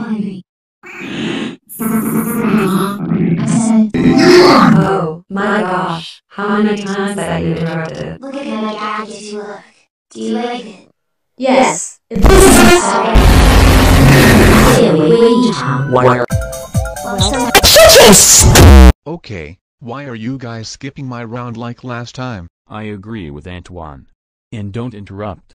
hungry. Oh my gosh, how many times that you interrupted? Look at me like actors you look. Do you like it? Yes. Okay, why are you guys skipping my round like last time? I agree with Antoine. And don't interrupt.